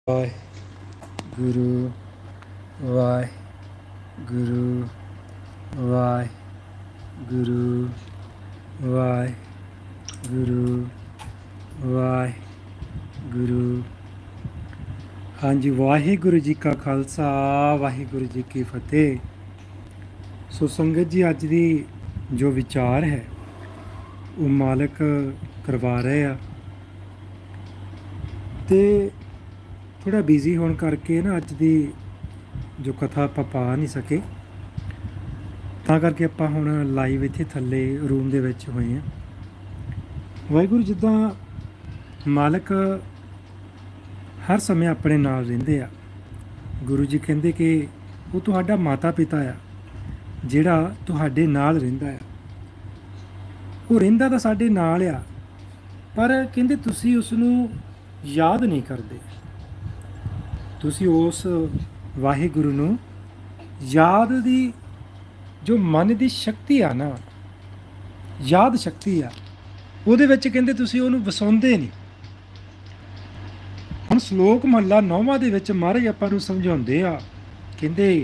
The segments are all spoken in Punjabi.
ਵਾਹਿਗੁਰੂ ਵਾਹਿਗੁਰੂ ਵਾਹਿਗੁਰੂ ਵਾਹਿਗੁਰੂ ਵਾਹਿਗੁਰੂ। ਹਾਂਜੀ, ਵਾਹਿਗੁਰੂ ਜੀ ਕਾ ਖਾਲਸਾ ਵਾਹਿਗੁਰੂ ਜੀ ਕੀ ਫਤਿਹ। ਸੋ ਸੰਗਤ ਜੀ, ਅੱਜ ਦੀ ਜੋ ਵਿਚਾਰ ਹੈ ਉਹ ਮਾਲਕ ਕਰਵਾ ਰਹੇ ਆ, ਤੇ ਥੋੜ੍ਹਾ ਬਿਜ਼ੀ ਹੋਣ ਕਰਕੇ ਨਾ ਅੱਜ ਦੀ ਜੋ ਕਥਾ ਆਪਾਂ ਪਾ ਨਹੀਂ ਸਕੇ, ਤਾਂ ਕਰਕੇ ਆਪਾਂ ਹੁਣ ਲਾਈਵ ਇੱਥੇ ਥੱਲੇ ਰੂਮ ਦੇ ਵਿੱਚ ਹੋਏ ਹਾਂ। ਵਾਹਿਗੁਰੂ ਜਿੱਦਾਂ ਮਾਲਕ ਹਰ ਸਮੇਂ ਆਪਣੇ ਨਾਲ ਰਹਿੰਦੇ ਆ। ਗੁਰੂ ਜੀ ਕਹਿੰਦੇ ਕਿ ਉਹ ਤੁਹਾਡਾ ਮਾਤਾ ਪਿਤਾ ਆ, ਜਿਹੜਾ ਤੁਹਾਡੇ ਨਾਲ ਰਹਿੰਦਾ ਆ। ਉਹ ਰਹਿੰਦਾ ਤਾਂ ਸਾਡੇ ਨਾਲ ਆ, ਪਰ ਕਹਿੰਦੇ ਤੁਸੀਂ ਉਸ ਨੂੰ ਯਾਦ ਨਹੀਂ ਕਰਦੇ। ਤੁਸੀਂ ਉਸ ਵਾਹਿਗੁਰੂ ਨੂੰ ਯਾਦ ਦੀ ਜੋ ਮਨ ਦੀ ਸ਼ਕਤੀ ਆ ਨਾ, ਯਾਦ ਸ਼ਕਤੀ ਆ, ਉਹਦੇ ਵਿੱਚ ਕਹਿੰਦੇ ਤੁਸੀਂ ਉਹਨੂੰ ਵਸਾਉਂਦੇ ਨਹੀਂ। ਹੁਣ ਸ਼ਲੋਕ ਮਹੱਲਾ 9ਵਾਂ ਦੇ ਵਿੱਚ ਮਹਾਰਾਜ ਆਪਾਂ ਨੂੰ ਸਮਝਾਉਂਦੇ ਆ, ਕਹਿੰਦੇ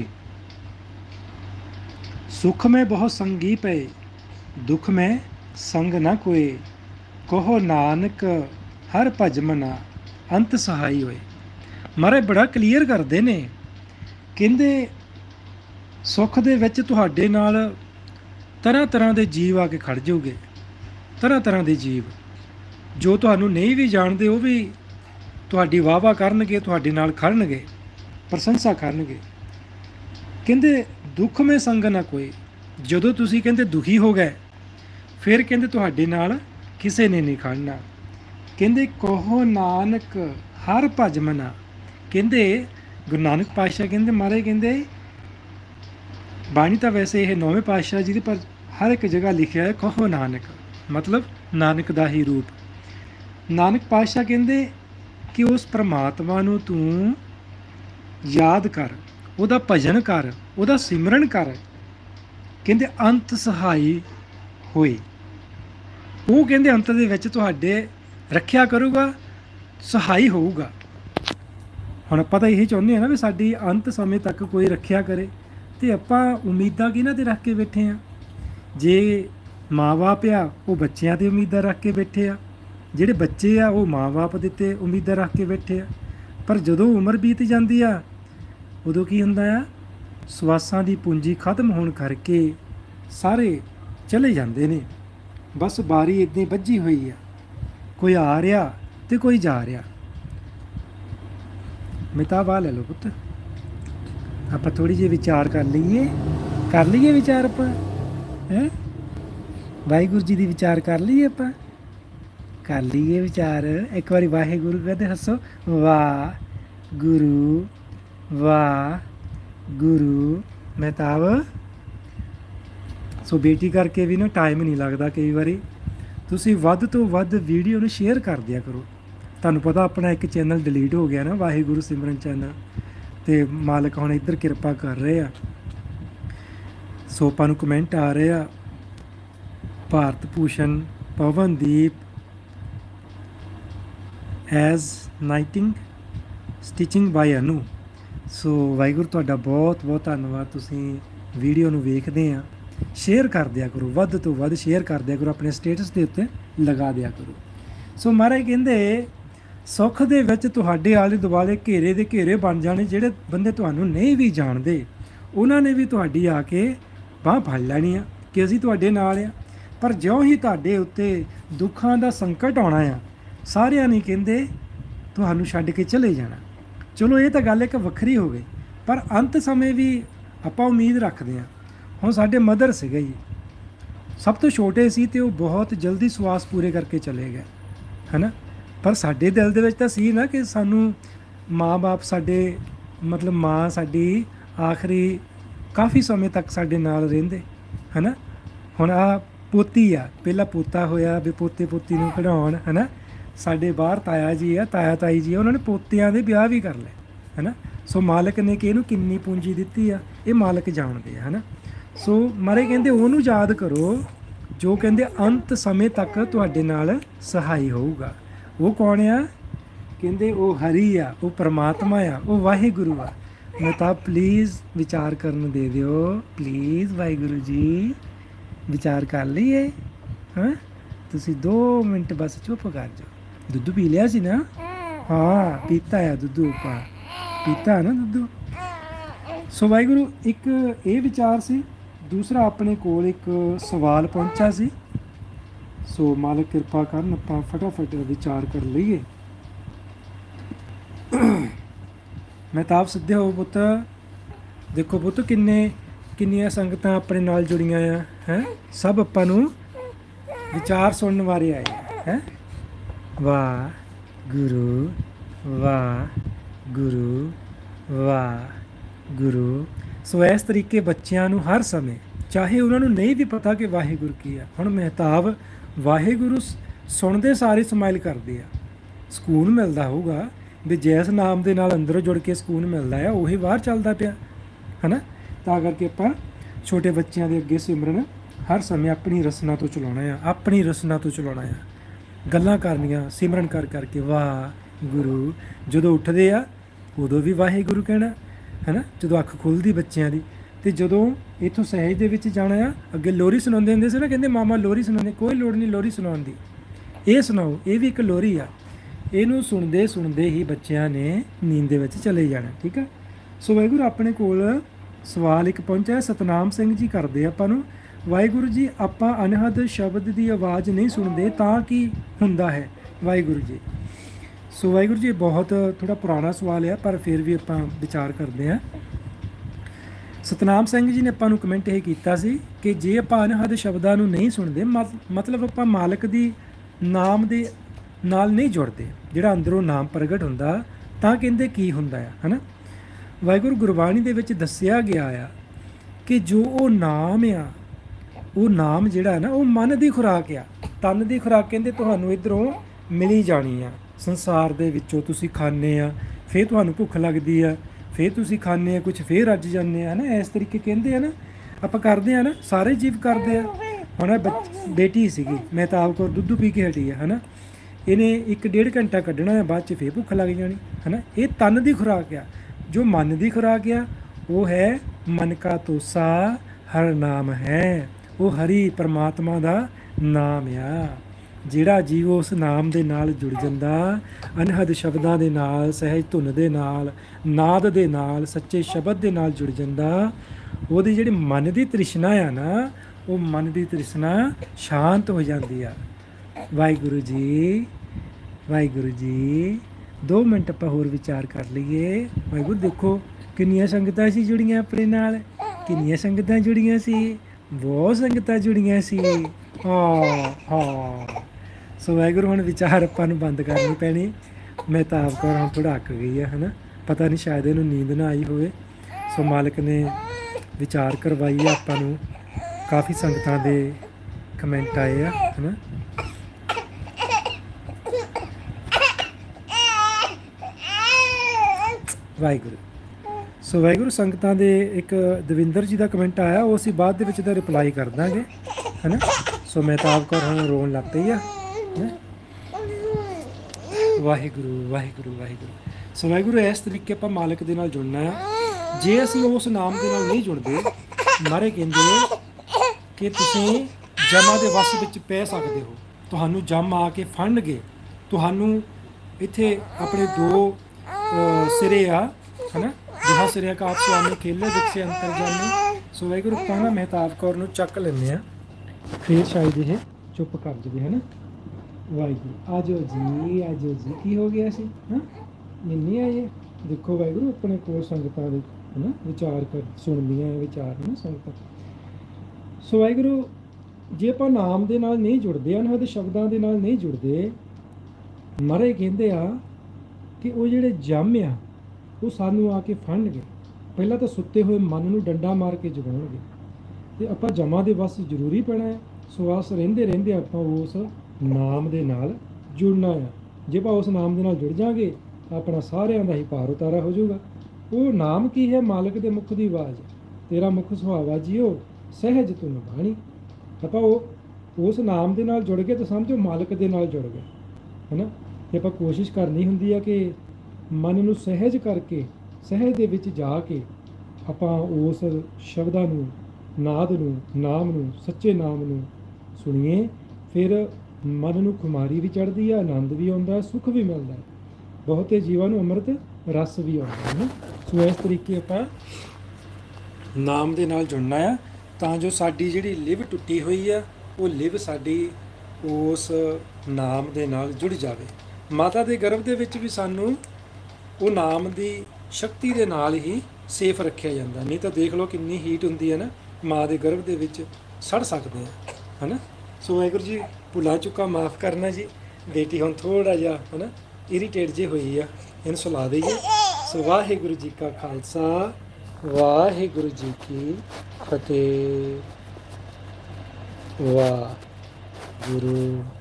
ਸੁਖ ਮੈਂ ਬਹੁਤ ਸੰਗੀ ਪਏ, ਦੁੱਖ ਮੈਂ ਸੰਗ ਨਾ ਕੋਏ, ਕਹੋ ਨਾਨਕ ਹਰ ਭਜ ਮਨਾ, ਅੰਤ ਸਹਾਈ ਹੋਏ। ਮਹਾਰਾਜ ਬੜਾ ਕਲੀਅਰ ਕਰਦੇ ਨੇ, ਕਹਿੰਦੇ ਸੁੱਖ ਦੇ ਵਿੱਚ ਤੁਹਾਡੇ ਨਾਲ ਤਰ੍ਹਾਂ ਤਰ੍ਹਾਂ ਦੇ ਜੀਵ ਆ ਕੇ ਖੜ ਜਾਊਗੇ। ਤਰ੍ਹਾਂ ਤਰ੍ਹਾਂ ਦੇ ਜੀਵ ਜੋ ਤੁਹਾਨੂੰ ਨਹੀਂ ਵੀ ਜਾਣਦੇ, ਉਹ ਵੀ ਤੁਹਾਡੀ ਵਾਹ-ਵਾਹ ਕਰਨਗੇ, ਤੁਹਾਡੇ ਨਾਲ ਖੜਨਗੇ, ਪ੍ਰਸ਼ੰਸਾ ਕਰਨਗੇ। ਕਹਿੰਦੇ ਦੁੱਖ ਮੇ ਸੰਗ ਨਾ ਕੋਈ, ਜਦੋਂ ਤੁਸੀਂ ਕਹਿੰਦੇ ਦੁਖੀ ਹੋ ਗਏ, ਫਿਰ ਕਹਿੰਦੇ ਤੁਹਾਡੇ ਨਾਲ ਕਿਸੇ ਨੇ ਨਹੀਂ ਖੜਨਾ। ਕਹਿੰਦੇ ਕਹੋ ਨਾਨਕ ਹਰ ਭਜ ਮਨਾ, ਕਹਿੰਦੇ ਗੁਰੂ ਨਾਨਕ ਪਾਤਸ਼ਾਹ ਕਹਿੰਦੇ, ਮਹਾਰਾਜ ਕਹਿੰਦੇ ਬਾਣੀ ਤਾਂ ਵੈਸੇ ਇਹ 9ਵੇਂ ਪਾਤਸ਼ਾਹ ਜੀ ਦੀ, ਪਰ ਹਰ ਇੱਕ ਜਗ੍ਹਾ ਲਿਖਿਆ ਹੈ ਕਹੋ ਨਾਨਕ, ਮਤਲਬ ਨਾਨਕ ਦਾ ਹੀ ਰੂਪ। ਨਾਨਕ ਪਾਤਸ਼ਾਹ ਕਹਿੰਦੇ ਕਿ ਉਸ ਪਰਮਾਤਮਾ ਨੂੰ ਤੂੰ ਯਾਦ ਕਰ, ਉਹਦਾ ਭਜਨ ਕਰ, ਉਹਦਾ ਸਿਮਰਨ ਕਰ, ਕਹਿੰਦੇ ਅੰਤ ਸਹਾਈ ਹੋਏ। ਉਹ ਕਹਿੰਦੇ ਅੰਤ ਦੇ ਵਿੱਚ ਤੁਹਾਡੇ ਰੱਖਿਆ ਕਰੂਗਾ, ਸਹਾਈ ਹੋਊਗਾ। ਹੁਣ ਆਪਾਂ ਤਾਂ ਇਹੀ ਚਾਹੁੰਦੇ ਹਾਂ ਨਾ ਵੀ ਸਾਡੀ ਅੰਤ ਸਮੇਂ ਤੱਕ ਕੋਈ ਰੱਖਿਆ ਕਰੇ, ਅਤੇ ਆਪਾਂ ਉਮੀਦਾਂ ਕਿਹਨਾਂ 'ਤੇ ਰੱਖ ਕੇ ਬੈਠੇ ਹਾਂ? ਜੇ ਮਾਂ-ਬਾਪ ਆ, ਉਹ ਬੱਚਿਆਂ 'ਤੇ ਉਮੀਦਾਂ ਰੱਖ ਕੇ ਬੈਠੇ ਆ। ਜਿਹੜੇ ਬੱਚੇ ਆ, ਉਹ ਮਾਂ-ਬਾਪ ਦੇ 'ਤੇ ਉਮੀਦਾਂ ਰੱਖ ਕੇ ਬੈਠੇ ਆ। ਪਰ ਜਦੋਂ ਉਮਰ ਬੀਤ ਜਾਂਦੀ ਆ, ਉਦੋਂ ਕੀ ਹੁੰਦਾ ਆ? ਸਵਾਸਾਂ ਦੀ ਪੂੰਜੀ ਖਤਮ ਹੋਣ ਕਰਕੇ ਸਾਰੇ ਚਲੇ ਜਾਂਦੇ ਨੇ। ਬਸ ਬਾਰੀ ਇੱਦਾਂ ਵੱਜੀ ਹੋਈ ਆ, ਕੋਈ ਆ ਰਿਹਾ ਅਤੇ ਕੋਈ ਜਾ ਰਿਹਾ। ਮਿਤਾਬ ਆ ਲੈ ਲਓ ਪੁੱਤ, ਆਪਾਂ ਥੋੜ੍ਹੀ ਜਿਹੀ ਵਿਚਾਰ ਕਰ ਲਈਏ ਵਿਚਾਰ ਆਪਾਂ, ਹੈਂ? ਵਾਹਿਗੁਰੂ ਜੀ ਦੀ ਵਿਚਾਰ ਕਰ ਲਈਏ ਆਪਾਂ, ਕਰ ਲਈਏ ਵਿਚਾਰ। ਇੱਕ ਵਾਰੀ ਵਾਹਿਗੁਰੂ ਕਹਿੰਦੇ ਹੱਸੋ, ਵਾਹ ਗੁਰੂ ਵਾਹ ਗੁਰੂ। ਮਹਿਤਾਬ ਸੋ ਬੇਟੀ ਕਰਕੇ ਵੀ ਨਾ ਟਾਈਮ ਨਹੀਂ ਲੱਗਦਾ ਕਈ ਵਾਰੀ। ਤੁਸੀਂ ਵੱਧ ਤੋਂ ਵੱਧ ਵੀਡੀਓ ਨੂੰ ਸ਼ੇਅਰ ਕਰ ਦਿਆ ਕਰੋ। ਤੁਹਾਨੂੰ ਪਤਾ ਆਪਣਾ ਇੱਕ ਚੈਨਲ ਡਿਲੀਟ ਹੋ ਗਿਆ ਨਾ, ਵਾਹਿਗੁਰੂ ਸਿਮਰਨ ਚੈਨਲ, ਅਤੇ ਮਾਲਕ ਹੁਣ ਇੱਧਰ ਕਿਰਪਾ ਕਰ ਰਹੇ ਆ। ਸੋ ਆਪਾਂ ਨੂੰ ਕਮੈਂਟ ਆ ਰਹੇ ਆ, Bharat Bhushan Pawandeep as knitting stitching by Anu. So Waheguru ਤੁਹਾਡਾ ਬਹੁਤ ਬਹੁਤ ਧੰਨਵਾਦ। ਤੁਸੀਂ ਵੀਡੀਓ ਨੂੰ ਵੇਖਦੇ ਆ, ਸ਼ੇਅਰ ਕਰ ਦਿਆ ਕਰੋ, ਵੱਧ ਤੋਂ ਵੱਧ ਸ਼ੇਅਰ ਕਰ ਦਿਆ ਕਰੋ, ਆਪਣੇ ਸਟੇਟਸ ਦੇ ਉੱਤੇ ਲਗਾ ਦਿਆ ਕਰੋ। ਸੋ ਮਹਾਰਾਜ ਕਹਿੰਦੇ ਸੁੱਖ ਦੇ ਵਿੱਚ ਤੁਹਾਡੇ ਆਲੇ ਦੁਆਲੇ ਘੇਰੇ ਦੇ ਘੇਰੇ ਬਣ ਜਾਣੇ। ਜਿਹੜੇ ਬੰਦੇ ਤੁਹਾਨੂੰ ਨਹੀਂ ਵੀ ਜਾਣਦੇ, ਉਹਨਾਂ ਨੇ ਵੀ ਤੁਹਾਡੀ ਆ ਕੇ ਬਾਂਹ ਫੜ ਲੈਣੀ ਆ ਕਿ ਅਸੀਂ ਤੁਹਾਡੇ ਨਾਲ ਆ। ਪਰ ਜਿਉਂ ਹੀ ਤੁਹਾਡੇ ਉੱਤੇ ਦੁੱਖਾਂ ਦਾ ਸੰਕਟ ਆਉਣਾ ਆ, ਸਾਰਿਆਂ ਨੇ ਕਹਿੰਦੇ ਤੁਹਾਨੂੰ ਛੱਡ ਕੇ ਚਲੇ ਜਾਣਾ। ਚਲੋ ਇਹ ਤਾਂ ਗੱਲ ਇੱਕ ਵੱਖਰੀ ਹੋ ਗਈ, ਪਰ ਅੰਤ ਸਮੇਂ ਵੀ ਆਪਾਂ ਉਮੀਦ ਰੱਖਦੇ ਹਾਂ। ਹੁਣ ਸਾਡੇ ਮਦਰ ਸੀਗੇ ਜੀ, ਸਭ ਤੋਂ ਛੋਟੇ ਸੀ, ਅਤੇ ਉਹ ਬਹੁਤ ਜਲਦੀ ਸਵਾਸ ਪੂਰੇ ਕਰਕੇ ਚਲੇ ਗਏ, ਹੈ ਨਾ। ਪਰ ਸਾਡੇ ਦਿਲ ਦੇ ਵਿੱਚ ਤਾਂ ਸੀ ਨਾ ਕਿ ਸਾਨੂੰ ਮਾਂ-ਬਾਪ ਸਾਡੇ, ਮਤਲਬ ਮਾਂ ਸਾਡੀ ਆਖਰੀ ਕਾਫੀ ਸਮੇਂ ਤੱਕ ਸਾਡੇ ਨਾਲ ਰਹਿੰਦੇ, ਹੈ ਨਾ। ਹੁਣ ਆਹ ਪੋਤੀ ਆ, ਪਹਿਲਾਂ ਪੋਤਾ ਹੋਇਆ ਵੀ ਪੋਤੇ ਪੋਤੀ ਨੂੰ ਖਿਡਾਉਣ, ਹੈ ਨਾ। ਸਾਡੇ ਬਾਹਰ ਤਾਇਆ ਜੀ ਆ, ਤਾਇਆ ਤਾਈ ਜੀ ਆ, ਉਹਨਾਂ ਨੇ ਪੋਤਿਆਂ ਦੇ ਵਿਆਹ ਵੀ ਕਰ ਲਏ, ਹੈ ਨਾ। ਸੋ ਮਾਲਕ ਨੇ ਕਿ ਇਹਨੂੰ ਕਿੰਨੀ ਪੂੰਜੀ ਦਿੱਤੀ ਆ, ਇਹ ਮਾਲਕ ਜਾਣਦੇ ਆ, ਹੈ ਨਾ। ਸੋ ਮਾਰੇ ਕਹਿੰਦੇ ਉਹਨੂੰ ਯਾਦ ਕਰੋ ਜੋ ਕਹਿੰਦੇ ਅੰਤ ਸਮੇਂ ਤੱਕ ਤੁਹਾਡੇ ਨਾਲ ਸਹਾਈ ਹੋਊਗਾ। ਉਹ ਕੌਣ ਆ? ਕਹਿੰਦੇ ਉਹ ਹਰੀ ਆ, ਉਹ ਪਰਮਾਤਮਾ ਆ, ਉਹ ਵਾਹਿਗੁਰੂ ਆ। ਮਹਿਤਾਬ ਪਲੀਜ਼ ਵਿਚਾਰ ਕਰਨ ਦੇ ਦਿਓ, ਪਲੀਜ਼ ਵਾਹਿਗੁਰੂ ਜੀ ਵਿਚਾਰ ਕਰ ਲਈਏ। ਹਾਂ ਤੁਸੀਂ 2 ਮਿੰਟ ਬਸ ਚੁੱਪ ਕਰ ਜਾਓ। ਦੁੱਧ ਪੀ ਲਿਆ ਸੀ ਨਾ? ਹਾਂ ਪੀਤਾ ਆ ਦੁੱਧ, ਆਪਾਂ ਪੀਤਾ ਨਾ ਦੁੱਧ। ਸੋ ਵਾਹਿਗੁਰੂ ਇੱਕ ਇਹ ਵਿਚਾਰ ਸੀ। ਦੂਸਰਾ ਆਪਣੇ ਕੋਲ ਇੱਕ ਸਵਾਲ ਪਹੁੰਚਾ ਸੀ, ਸੋ ਮਾਲਕ ਕਿਰਪਾ ਕਰਨ ਆਪਾਂ ਫਟਾਫਟ ਵਿਚਾਰ ਕਰ ਲਈਏ। ਮਹਿਤਾਬ ਸਿੱਧੇ ਹੋ ਪੁੱਤ। ਦੇਖੋ ਪੁੱਤ ਕਿੰਨੀਆਂ ਸੰਗਤਾਂ ਆਪਣੇ ਨਾਲ ਜੁੜੀਆਂ ਆ ਹੈ, ਸਭ ਆਪਾਂ ਨੂੰ ਵਿਚਾਰ ਸੁਣਨ ਵਾਲੇ ਆਏ ਹੈ। ਵਾਹ ਗੁਰੂ, ਵਾਹ ਗੁਰੂ, ਵਾਹ ਗੁਰੂ। ਸੋ ਇਸ ਤਰੀਕੇ ਬੱਚਿਆਂ ਨੂੰ ਹਰ ਸਮੇਂ, ਚਾਹੇ ਉਹਨਾਂ ਨੂੰ ਨਹੀਂ ਵੀ ਪਤਾ ਕਿ ਵਾਹਿਗੁਰੂ ਕੀ ਆ, ਹੁਣ ਮਹਿਤਾਬ ਵਾਹਿਗੁਰੂ ਸੁਣਦੇ ਸਾਰੇ ਸਮਾਈਲ ਕਰਦੇ ਆ। ਸਕੂਨ ਮਿਲਦਾ ਹੋਊਗਾ ਵੀ ਜਿਸ ਨਾਮ ਦੇ ਨਾਲ ਅੰਦਰੋਂ ਜੁੜ ਕੇ ਸਕੂਨ ਮਿਲਦਾ ਆ ਉਹੀ ਬਾਹਰ ਚੱਲਦਾ ਪਿਆ ਹੈ ਨਾ। ਤਾਂ ਕਰਕੇ ਆਪਾਂ ਛੋਟੇ ਬੱਚਿਆਂ ਦੇ ਅੱਗੇ ਸਿਮਰਨ ਹਰ ਸਮੇਂ ਆਪਣੀ ਰਸਨਾ ਤੋਂ ਚਲਾਉਣਾ ਆ, ਆਪਣੀ ਰਸਨਾ ਤੋਂ ਚਲਾਉਣਾ ਆ। ਗੱਲਾਂ ਕਰਨੀਆਂ ਸਿਮਰਨ ਕਰ ਕਰਕੇ ਵਾਹ ਗੁਰੂ। ਜਦੋਂ ਉੱਠਦੇ ਆ ਉਦੋਂ ਵੀ ਵਾਹਿਗੁਰੂ ਕਹਿਣਾ ਹੈ ਨਾ, ਜਦੋਂ ਅੱਖ ਖੁੱਲ੍ਹਦੀ ਬੱਚਿਆਂ ਦੀ। ਅਤੇ ਜਦੋਂ ਇੱਥੋਂ ਸਹਿਜ ਦੇ ਵਿੱਚ ਜਾਣਾ ਆ, ਅੱਗੇ ਲੋਰੀ ਸੁਣਾਉਂਦੇ ਹੁੰਦੇ ਸੀ ਨਾ, ਕਹਿੰਦੇ ਮਾਮਾ ਲੋਰੀ ਸੁਣਾਉਂਦੇ। ਕੋਈ ਲੋੜ ਨਹੀਂ ਲੋਰੀ ਸੁਣਾਉਣ ਦੀ, ਇਹ ਸੁਣਾਓ, ਇਹ ਵੀ ਇੱਕ ਲੋਰੀ ਆ। ਇਹਨੂੰ ਸੁਣਦੇ ਹੀ ਬੱਚਿਆਂ ਨੇ ਨੀਂਦ ਦੇ ਵਿੱਚ ਚਲੇ ਜਾਣਾ। ਠੀਕ ਆ। ਸੋ ਵਾਹਿਗੁਰੂ ਆਪਣੇ ਕੋਲ ਸਵਾਲ ਇੱਕ ਪਹੁੰਚਿਆ, ਸਤਨਾਮ ਸਿੰਘ ਜੀ ਕਰਦੇ ਆਪਾਂ ਨੂੰ। ਵਾਹਿਗੁਰੂ ਜੀ ਆਪਾਂ ਅਨਹਦ ਸ਼ਬਦ ਦੀ ਆਵਾਜ਼ ਨਹੀਂ ਸੁਣਦੇ ਤਾਂ ਕੀ ਹੁੰਦਾ ਹੈ ਵਾਹਿਗੁਰੂ ਜੀ? ਸੋ ਵਾਹਿਗੁਰੂ ਜੀ ਬਹੁਤ ਥੋੜ੍ਹਾ ਪੁਰਾਣਾ ਸਵਾਲ ਆ, ਪਰ ਫਿਰ ਵੀ ਆਪਾਂ ਵਿਚਾਰ ਕਰਦੇ ਹਾਂ। ਸਤਨਾਮ ਸਿੰਘ ਜੀ ਨੇ ਆਪਾਂ ਨੂੰ ਕਮੈਂਟ ਇਹ ਕੀਤਾ ਸੀ ਕਿ ਜੇ ਆਪਾਂ ਅਨਹਦ ਸ਼ਬਦਾਂ ਨੂੰ ਨਹੀਂ ਸੁਣਦੇ, ਮਤਲਬ ਆਪਾਂ ਮਾਲਕ ਦੀ ਨਾਮ ਦੇ ਨਾਲ ਨਹੀਂ ਜੁੜਦੇ, ਜਿਹੜਾ ਅੰਦਰੋਂ ਨਾਮ ਪ੍ਰਗਟ ਹੁੰਦਾ, ਤਾਂ ਕਹਿੰਦੇ ਕੀ ਹੁੰਦਾ ਆ ਹੈ ਨਾ। ਵਾਹਿਗੁਰੂ ਗੁਰਬਾਣੀ ਦੇ ਵਿੱਚ ਦੱਸਿਆ ਗਿਆ ਆ ਕਿ ਜੋ ਉਹ ਨਾਮ ਆ, ਉਹ ਨਾਮ ਜਿਹੜਾ ਨਾ ਉਹ ਮਨ ਦੀ ਖੁਰਾਕ ਆ, ਤਨ ਦੀ ਖੁਰਾਕ ਕਹਿੰਦੇ ਤੁਹਾਨੂੰ ਇੱਧਰੋਂ ਮਿਲੀ ਜਾਣੀ ਆ। ਸੰਸਾਰ ਦੇ ਵਿੱਚੋਂ ਤੁਸੀਂ ਖਾਂਦੇ ਆ, ਫਿਰ ਤੁਹਾਨੂੰ ਭੁੱਖ ਲੱਗਦੀ ਆ, ਫਿਰ ਤੁਸੀਂ ਖਾਂਦੇ ਆ ਕੁਛ, ਫਿਰ ਰੱਜ ਜਾਂਦੇ ਆ ਨਾ। ਇਸ ਤਰੀਕੇ ਕਹਿੰਦੇ ਆ ਨਾ, ਆਪਾਂ ਕਰਦੇ ਆ ਨਾ, ਸਾਰੇ ਜੀਵ ਕਰਦੇ ਆ। ਹੁਣ ਬੇਟੀ ਸੀਗੀ ਮਹਿਤਾਬ ਕੌਰ, ਦੁੱਧ ਪੀ ਕੇ ਹਟੀ ਆ ਹੈ ਨਾ, ਇਹਨੇ 1-1.5 ਘੰਟਾ ਕੱਢਣਾ ਹੈ, ਬਾਅਦ 'ਚ ਫਿਰ ਭੁੱਖ ਲੱਗ ਜਾਣੀ ਹੈ ਨਾ। ਇਹ ਤਨ ਦੀ ਖੁਰਾਕ ਆ। ਜੋ ਮਨ ਦੀ ਖੁਰਾਕ ਆ ਉਹ ਹੈ ਮਨ ਕਾ ਤੋਸਾ ਹਰ ਨਾਮ ਹੈ, ਉਹ ਹਰੀ ਪਰਮਾਤਮਾ ਦਾ ਨਾਮ ਆ। ਜਿਹੜਾ ਜੀਵ ਉਸ ਨਾਮ ਦੇ ਨਾਲ ਜੁੜ ਜਾਂਦਾ, ਅਨਹਦ ਸ਼ਬਦਾਂ ਦੇ ਨਾਲ, ਸਹਿਜ ਧੁਨ ਦੇ ਨਾਲ, ਨਾਦ ਦੇ ਨਾਲ, ਸੱਚੇ ਸ਼ਬਦ ਦੇ ਨਾਲ ਜੁੜ ਜਾਂਦਾ, ਉਹਦੀ ਜਿਹੜੀ ਮਨ ਦੀ ਤ੍ਰਿਸ਼ਨਾ ਆ ਨਾ, ਉਹ ਮਨ ਦੀ ਤ੍ਰਿਸ਼ਨਾ ਸ਼ਾਂਤ ਹੋ ਜਾਂਦੀ ਆ। ਵਾਹਿਗੁਰੂ ਜੀ, ਵਾਹਿਗੁਰੂ ਜੀ। 2 ਮਿੰਟ ਆਪਾਂ ਹੋਰ ਵਿਚਾਰ ਕਰ ਲਈਏ। ਵਾਹਿਗੁਰੂ ਦੇਖੋ ਕਿੰਨੀਆਂ ਸੰਗਤਾਂ ਸੀ ਜੁੜੀਆਂ ਆਪਣੇ ਨਾਲ, ਕਿੰਨੀਆਂ ਸੰਗਤਾਂ ਜੁੜੀਆਂ ਸੀ, ਬਹੁਤ ਸੰਗਤਾਂ ਜੁੜੀਆਂ ਸੀ। ਹਾਂ। ਸੋ ਵਾਹਿਗੁਰੂ ਹੁਣ ਵਿਚਾਰ ਆਪਾਂ ਨੂੰ ਬੰਦ ਕਰਨੀ ਪੈਣੀ। ਮਹਿਤਾਬ ਕੌਰ ਹੁਣ ਥੋੜ੍ਹਾ ਅੱਕ ਗਈ ਹੈ ਨਾ, ਪਤਾ ਨਹੀਂ ਸ਼ਾਇਦ ਇਹਨੂੰ ਨੀਂਦ ਨਾ ਆਈ ਹੋਵੇ। ਸੋ ਮਾਲਕ ਨੇ ਵਿਚਾਰ ਕਰਵਾਈ ਆ ਆਪਾਂ ਨੂੰ। ਕਾਫੀ ਸੰਗਤਾਂ ਦੇ ਕਮੈਂਟ ਆਏ ਆ ਹੈ ਨਾ। ਵਾਹਿਗੁਰੂ। ਸੋ ਵਾਹਿਗੁਰੂ ਸੰਗਤਾਂ ਦੇ ਇੱਕ ਦਵਿੰਦਰ ਜੀ ਦਾ ਕਮੈਂਟ ਆਇਆ, ਉਹ ਅਸੀਂ ਬਾਅਦ ਦੇ ਵਿੱਚ ਦਾ ਰਿਪਲਾਈ ਕਰ ਦਾਂਗੇ ਹੈ ਨਾ। ਸੋ ਮਹਿਤਾਬ ਕੌਰ ਹੁਣ ਰੋਣ ਲੱਗ ਪਈ ਆ। ਵਾਹਿਗੁਰੂ ਵਾਹਿਗੁਰੂ ਵਾਹਿਗੁਰੂ। ਸੋ ਵਾਹਿਗੁਰੂ ਇਸ ਤਰੀਕੇ ਆਪਾਂ ਮਾਲਕ ਦੇ ਨਾਲ ਜੁੜਨਾ ਆ। ਜੇ ਅਸੀਂ ਉਸ ਨਾਮ ਦੇ ਨਾਲ ਨਹੀਂ ਜੁੜਦੇ, ਮਾਰੇ ਕਹਿੰਦੇ ਕਿ ਤੁਸੀਂ ਜਮਾਂ ਦੇ ਵਸ ਵਿੱਚ ਪੈ ਸਕਦੇ ਹੋ, ਤੁਹਾਨੂੰ ਜਮ ਆ ਕੇ ਫੜਨਗੇ। ਤੁਹਾਨੂੰ ਇੱਥੇ ਆਪਣੇ 2 ਸਿਰੇ ਆ ਹੈ ਨਾ, ਜਿਹਾ ਸਿਰਿਆ ਕਾ ਆਪ ਸੁਆਮੀ ਖੇਲੇ ਵਿਕਸੇ ਅੰਤਰ ਜਾਣੇ। ਸੋ ਵਾਹਿਗੁਰੂ ਆਪਾਂ ਨਾ ਮਹਿਤਾਬ ਕੌਰ ਨੂੰ ਚੱਕ ਲੈਂਦੇ ਹਾਂ, ਫਿਰ ਸ਼ਾਇਦ ਇਹ ਚੁੱਪ ਕਰ ਜਾਵੇ ਹੈ ਨਾ। ਵਾਹਿਗੁਰੂ ਆ ਜਾਓ ਜੀ, ਆ ਜਾਓ ਜੀ। ਕੀ ਹੋ ਗਿਆ ਸੀ ਹਾਂ, ਨਹੀਂ ਆਏ। ਦੇਖੋ ਵਾਹਿਗੁਰੂ ਆਪਣੇ ਕੋਲ ਸੰਗਤਾਂ ਦੇ ਹੈ ਨਾ ਵਿਚਾਰ ਕਰ ਸੁਣਦੀਆਂ ਵਿਚਾਰ ਹੈ ਨਾ ਸੰਗਤਾਂ। ਸੋ ਵਾਹਿਗੁਰੂ ਜੇ ਆਪਾਂ ਨਾਮ ਦੇ ਨਾਲ ਨਹੀਂ ਜੁੜਦੇ, ਅਨਹਦ ਸ਼ਬਦਾਂ ਦੇ ਨਾਲ ਨਹੀਂ ਜੁੜਦੇ, ਮਹਾਰਾਜ ਕਹਿੰਦੇ ਆ ਕਿ ਉਹ ਜਿਹੜੇ ਜੰਮ ਆ ਉਹ ਸਾਨੂੰ ਆ ਕੇ ਫੜਨਗੇ। ਪਹਿਲਾਂ ਤਾਂ ਸੁੱਤੇ ਹੋਏ ਮਨ ਨੂੰ ਡੰਡਾ ਮਾਰ ਕੇ ਜਗਾਉਣਗੇ, ਅਤੇ ਆਪਾਂ ਜਮਾਂ ਦੇ ਵਸ ਜ਼ਰੂਰੀ ਪੈਣਾ ਹੈ। ਸਵਾਸ ਰਹਿੰਦੇ ਆਪਾਂ ਉਸ ਨਾਮ ਦੇ ਨਾਲ ਜੁੜਨਾ ਆ। ਜੇ ਆਪਾਂ ਉਸ ਨਾਮ ਦੇ ਨਾਲ ਜੁੜ ਜਾਵਾਂਗੇ ਆਪਣਾ ਸਾਰਿਆਂ ਦਾ ਹੀ ਭਾਰ ਉਤਾਰਾ ਹੋ ਜਾਊਗਾ। ਉਹ ਨਾਮ ਕੀ ਹੈ? ਮਾਲਕ ਦੇ ਮੁਖ ਦੀ ਆਵਾਜ਼, ਤੇਰਾ ਮੁਖ ਸੁਹਾਵਾ ਜੀਓ ਸਹਿਜ ਧੁਨ ਬਾਣੀ। ਆਪਾਂ ਉਸ ਨਾਮ ਦੇ ਨਾਲ ਜੁੜ ਗਏ ਤਾਂ ਸਮਝੋ ਮਾਲਕ ਦੇ ਨਾਲ ਜੁੜ ਗਏ ਹੈ ਨਾ। ਤੇ ਆਪਾਂ ਕੋਸ਼ਿਸ਼ ਕਰਨੀ ਹੁੰਦੀ ਆ ਕਿ ਮਨ ਨੂੰ ਸਹਿਜ ਕਰਕੇ, ਸਹਿਜ ਦੇ ਵਿੱਚ ਜਾ ਕੇ ਆਪਾਂ ਉਸ ਸ਼ਬਦਾਂ ਨੂੰ, ਨਾਦ ਨੂੰ, ਨਾਮ ਨੂੰ, ਸੱਚੇ ਨਾਮ ਨੂੰ ਸੁਣੀਏ। ਫਿਰ ਮਨ ਨੂੰ ਖੁਮਾਰੀ ਵੀ ਚੜ੍ਹਦੀ ਆ, ਆਨੰਦ ਵੀ ਆਉਂਦਾ, ਸੁੱਖ ਵੀ ਮਿਲਦਾ, ਬਹੁਤੇ ਜੀਵਾਂ ਨੂੰ ਅੰਮ੍ਰਿਤ ਰਸ ਵੀ ਆਉਂਦਾ ਹੈ ਨਾ। ਸੋ ਇਸ ਤਰੀਕੇ ਆਪਾਂ ਨਾਮ ਦੇ ਨਾਲ ਜੁੜਨਾ ਆ, ਤਾਂ ਜੋ ਸਾਡੀ ਜਿਹੜੀ ਲਿਵ ਟੁੱਟੀ ਹੋਈ ਆ ਉਹ ਲਿਵ ਸਾਡੀ ਉਸ ਨਾਮ ਦੇ ਨਾਲ ਜੁੜ ਜਾਵੇ। ਮਾਤਾ ਦੇ ਗਰਭ ਦੇ ਵਿੱਚ ਵੀ ਸਾਨੂੰ ਉਹ ਨਾਮ ਦੀ ਸ਼ਕਤੀ ਦੇ ਨਾਲ ਹੀ ਸੇਫ ਰੱਖਿਆ ਜਾਂਦਾ, ਨਹੀਂ ਤਾਂ ਦੇਖ ਲਓ ਕਿੰਨੀ ਹੀਟ ਹੁੰਦੀ ਹੈ ਨਾ, ਮਾਂ ਦੇ ਗਰਭ ਦੇ ਵਿੱਚ ਸੜ ਸਕਦੇ ਆ, ਹੈ ਨਾ। ਸੋ ਵਾਹਿਗੁਰੂ ਜੀ, ਭੁੱਲਾਂ ਚੁੱਕਾਂ ਮਾਫ਼ ਕਰਨਾ ਜੀ। ਬੇਟੀ ਹੁਣ ਥੋੜ੍ਹਾ ਜਿਹਾ ਹੈ ਨਾ ਇਰੀਟੇਟ ਜੇ ਹੋਈ ਆ, ਇਹਨੂੰ ਸੁਲਾ ਦੇਈਏ। ਸੋ ਵਾਹਿਗੁਰੂ ਜੀ ਕਾ ਖਾਲਸਾ, ਵਾਹਿਗੁਰੂ ਜੀ ਕੀ ਫਤਿਹ। ਵਾਹਿਗੁਰੂ।